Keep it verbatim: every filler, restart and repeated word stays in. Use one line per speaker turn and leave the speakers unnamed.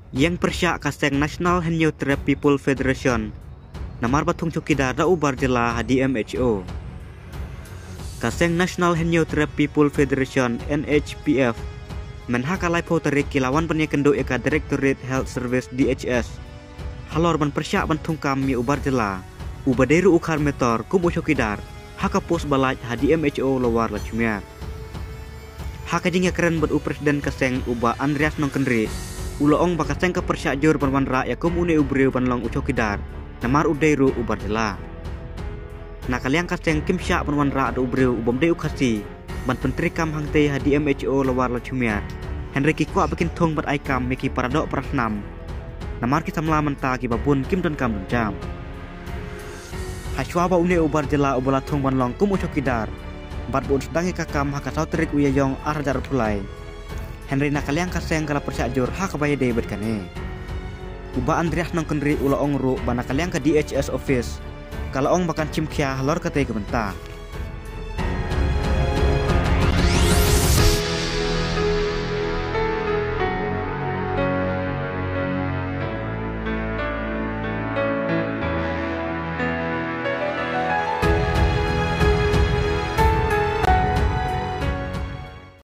yang persyak kaseng National Heniotrap People Federation namar batung cukida da ubar jela hadi M H O kaseng National Heniotrap People Federation N H P F menha kalai poterik kilawan penyekendo eka Directorate Health Service D H S halor ban persyak ban tungkam mi ubar jela ubaderu ukar metor kum ucukidar haka pos balaj hadi M H O lawar lachmiar haka jingya keren bat u presiden kaseng uba Andreas Nongkenri uloong bakaseng ke persyak jur ban wanra ya kum une ubreu ban long ucukidar namar udairu ubar jela nakaliang kaseng kim syak ban wanra ada ubreu ubam de ukasi ban pentri kam hangte hadi M H O lawar lachmiar Henry Kikwa bikin thong bat aikam meki paradok prasnam namar kita melamenta ki babun kim dan kam dan jam Hashwa ba une ubar jela ubala thong ban long kum ucukidar bat bun sedang kakam haka sauterik uyayong arjar pulai Henry nakaliang kaseng kala persyak jur haka baye de berkane uba Andreas Nongkenri ula ongru ba nakaliang ka D H S office kala ong bakan cimkia halor kate kebenta